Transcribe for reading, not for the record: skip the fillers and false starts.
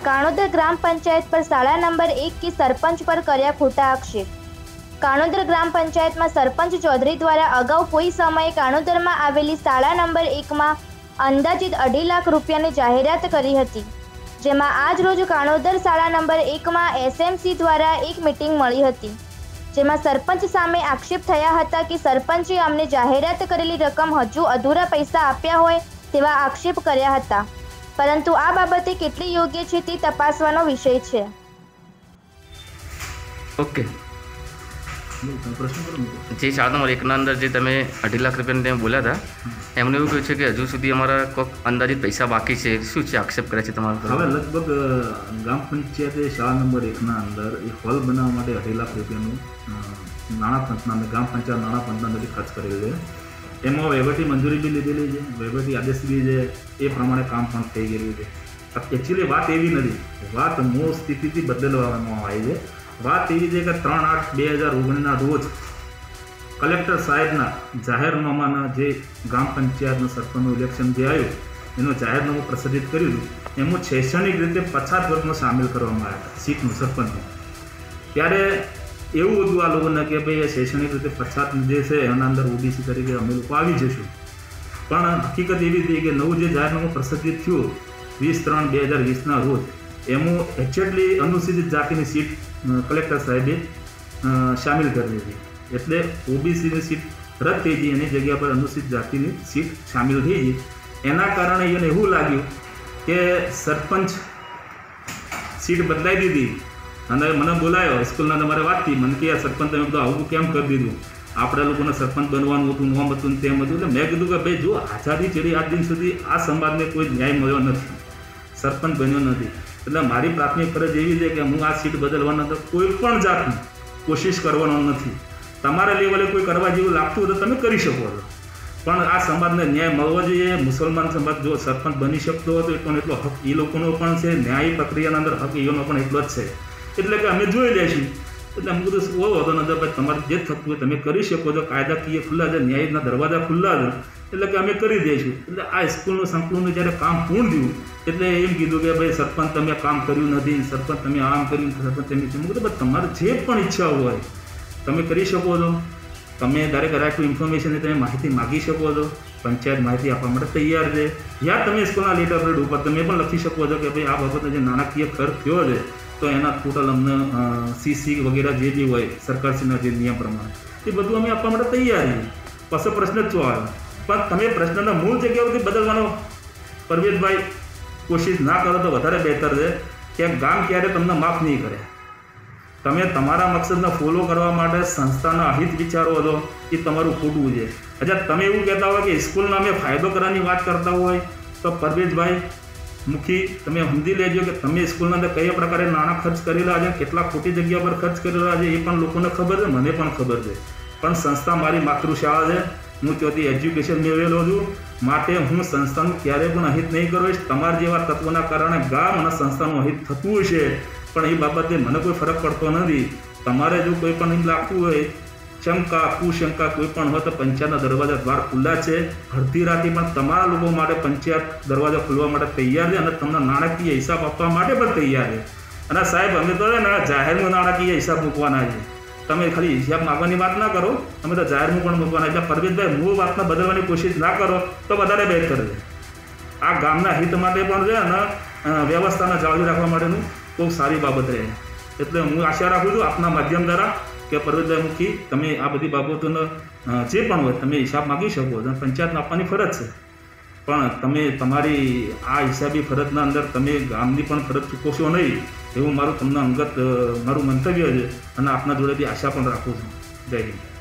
काणोदर ग्राम पंचायत पर शाला नंबर 1 की सरपंच पर कर्या खोटा आक्षेप। काणोदर ग्राम पंचायत में सरपंच चौधरी द्वारा अगाऊ कोई समय काणोदर में आवेली शाला नंबर 1 में अंदाजित 2.5 लाख रूपियानी जाहेरात करी हती, जेमां आज रोज काणोदर शाला नंबर 1 में एसएमसी द्वारा एक मीटिंग मळी हती, जेमां सरपंच सामे आक्षेप थया हता कि सरपंचे अमने जाहेरात करेली रकम हजू अधूरा पैसा आप्या होय तेवा आक्षेप कर्या हता, परंतु आ बाबते केटली योग्य छे ते तपासवानो विषय छे। ओके, जे शाला नंबर 1 अंदर जे तमे 2.5 लाख रुपया बोल्या था एमने एवं कहूँ कि हजू सुधी अमारा कोक अंदाजित पैसा बाकी है, शू है आक्षेप करे हवे लगभग ग्राम पंचायते शाला नंबर 1 अंदर हॉल बनावा माटे 2.5 लाख रूपियानु नाणां पंचना ग्राम पंचायत नाणां पंचना बधी खर्च करेलो है। एमां वहीवटी मंजूरी भी लीधेली है, वहीवटी आदेश भी है, ए प्रमाणे काम पण थई गयुं छे। एक्चुअली बात एवी नथी, बात मूळ स्थितिथी बदलवामां आई है। बात एवी छे कि 3/8/2019 रोज कलेक्टर साहेबना जाहेरनामाना जे ग्राम पंचायतનું સરપંચનું ઇલેક્શન જે આવ્યું એનું જાહેરનામું પ્રસિદ્ધ કર્યું હતું, એમાં શૈક્ષણિક રીતે પછાત વર્ગમાં સામેલ કરવામાં આવ્યા હતા સીટનું સરપંચનું। ત્યારે એવું હતું આ લોકોને કે ભાઈ એ શૈક્ષણિક રીતે પછાત જે છે એના અંદર ઓબીસી તરીકે અમે લોકો આવી જશું, પણ હકીકત એવી હતી કે નવું જે જાહેરનામું પ્રસિદ્ધ થયું 20/3/2020ના રોજ એમાં એક્ઝેક્ટલી અનુસૂચિત જાતિની સીટ કલેક્ટર સાહેબે શામેલ કરેલી હતી, એટલે ઓબીસીની સીટ રદ થઈ ગઈ, એની જગ્યા પર અનુસૂચિત જાતિની સીટ શામેલ થઈ ગઈ। એના કારણે એને એવું લાગ્યું કે સરપંચ સીટ બદલાઈ દીધી અને મને બોલાયો સ્કૂલના તમારે વાત થઈ, મને કે સરપંચ તમે બધું આવું કેમ કરી દીધું, આપણે લોકોને સરપંચ બનવાનું હતું, નોમ હતું ને તેમ હતું। એટલે મેં કીધું કે ભાઈ જો આઝાદી ચડી આજ દિન સુધી આ સમાજને કોઈ ન્યાય મળ્યો નથી, સરપંચ બન્યો નથી, એટલે મારી પ્રાથમિક ફરજ એવી છે કે હું આ સીટ બદલવાના તો કોઈ પણ જાતની કોશિશ કરવાનો નથી। તમારા લેવલે કોઈ કરવા જેવું લાગતું હોય તો તમે કરી શકો છો, પણ આ સમાજને ન્યાય મળવો જોઈએ। મુસલમાન સમાજ જો સરપંચ બની શકતો હોય તો એટલો હક એ લોકોનો પણ છે, ન્યાય પ્રક્રિયાના અંદર હક એનો પણ એટલો જ છે, એટલે કે અમે જોઈ લઈશું। એટલે અમુક બધું એવો હતો નથી ભાઈ તમારે જે થતું હોય તમે કરી શકો છો, કાયદાકીય ખુલ્લા છે, ન્યાયના દરવાજા ખુલ્લા છે, એટલે કે અમે કરી દઈશું। એટલે આ સ્કૂલનું સંકુલનું જ્યારે કામ પૂર્ણ થયું એટલે એમ કીધું કે ભાઈ સરપંચ તમે કામ કર્યું નથી, સરપંચ તમે આમ કર્યું, સરપંચ તમે કીધું તમારે જે પણ ઈચ્છા હોય તમે કરી શકો છો, તમે દરેક રાઇટ ટુ ઇન્ફોર્મેશનની તમે માહિતી માગી શકો છો, પંચાયત માહિતી આપવા માટે તૈયાર છે। યા તમે સ્કૂલના લેટર પેડ ઉપર તમે પણ લખી શકો છો કે ભાઈ આ બાબતે જે નાણાકીય ખર્ચ થયો છે તો એના ટોટલ અમને સીસી વગેરે જે બી હોય સરકારશ્રીના જે નિયમ પ્રમાણે એ બધું અમે આપવા માટે તૈયાર છીએ। પાછો પ્રશ્ન જ શું આવ્યો, પણ તમે પ્રશ્નના મૂળ જગ્યાઓથી બદલવાનો પરવેશભાઈ કોશિશ ના કરો તો વધારે બહેતર છે કે ગામ ક્યારે તમને માફ નહીં કરે। તમે તમારા મકસદને ફોલો કરવા માટે સંસ્થાના હિત વિચારો હતો એ તમારું ખોટું છે। અચ્છા તમે એવું કહેતા હોય કે સ્કૂલના અમે ફાયદો કરવાની વાત કરતા હોય તો પરવેશભાઈ મુખી તમે સમજી લેજો કે તમે સ્કૂલના અંદર કયા પ્રકારે નાણાં ખર્ચ કરેલા છે, કેટલા ખોટી જગ્યા પર ખર્ચ કરેલા છે એ પણ લોકોને ખબર છે, મને પણ ખબર છે, પણ સંસ્થા મારી માતૃશાળા છે, હું ત્યાંથી એજ્યુકેશન મેળવેલો છું, માટે હું સંસ્થાનું ક્યારેય પણ અહિત નહીં કરીશ। તમારા જેવા તત્વોના કારણે ગામ અને સંસ્થાનું અહિત થતું હશે, પણ એ બાબતે મને કોઈ ફરક પડતો નથી। તમારે જો કોઈ પણ એમ લાગતું હોય શંકા કુશંકા કોઈ પણ હોય તો પંચાયતના દરવાજા દ્વાર ખુલ્લા છે, અડધી રાતે પણ તમારા લોકો માટે પંચાયત દરવાજા ખોલવા માટે તૈયાર છે અને તમને નાણાકીય હિસાબ આપવા માટે પણ તૈયાર છે। અને સાહેબ અમે તો જાહેરમાં નાણાકીય હિસાબ મૂકવાના છે, તમે ખાલી હિસાબ માગવાની વાત ના કરો, અમે તો જાહેરમાં પણ મૂકવાના। એટલે પરવેશભાઈ મૂળ વાતને બદલવાની કોશિશ ના કરો તો વધારે બહેતર છે, આ ગામના હિત માટે પણ છે અને વ્યવસ્થાને જાળવી રાખવા માટેનું બહુ સારી બાબત રહે। એટલે હું આશા રાખું છું આપના માધ્યમ દ્વારા કે પરવેશભાઈ મુખી તમે આ બધી બાબતોનો જે પણ હોય તમે હિસાબ માગી શકો છો, પંચાયતને આપવાની ફરજ છે, પણ તમે તમારી આ હિસાબી ફરજના અંદર તમે ગામની પણ ફરજ ચૂકવશો નહીં એવું મારું તમને અંગત મારું મંતવ્ય છે અને આપના જોડેથી આશા પણ રાખું છું। જય હિન્દ।